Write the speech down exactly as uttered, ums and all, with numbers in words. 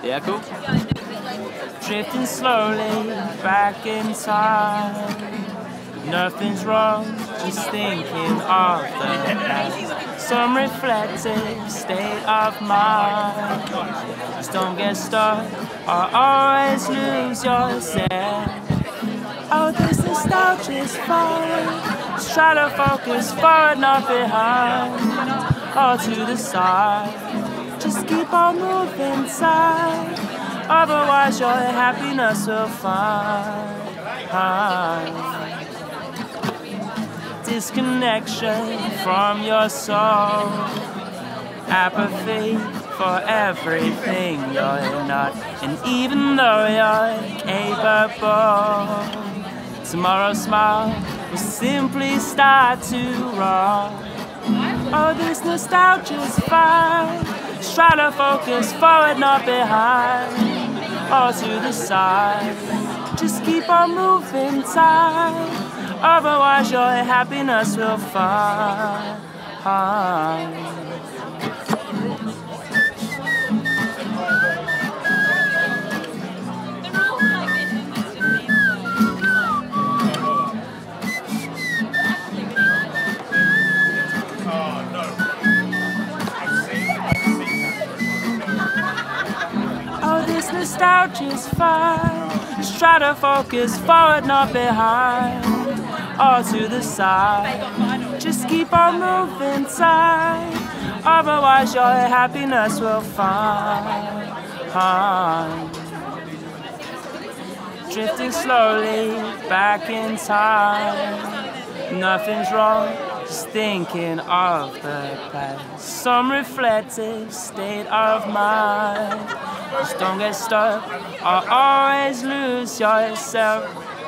Yeah, cool. Drifting slowly back in time. Nothing's wrong, just thinking of the past. Some reflective state of mind. Just don't get stuck or always lose yourself. Oh, this nostalgia's fine. Just try to focus forward, not behind, or to the side. Just keep on moving inside. Otherwise your happiness will find. Disconnection from your soul. Apathy for everything you're not. And even though you're capable, tomorrow's smile will simply start to roll. Oh, this nostalgia's fine. Just try to focus forward, not behind, or to the side. Just keep on moving tight. Otherwise your happiness will find. Oh, this nostalgia's fine. Just try to focus forward, not behind, or to the side. Just keep on moving tight. Otherwise your happiness will find. Drifting slowly back in time. Nothing's wrong, just thinking of the past. Some reflective state of mind. Just don't get stuck or always lose yourself.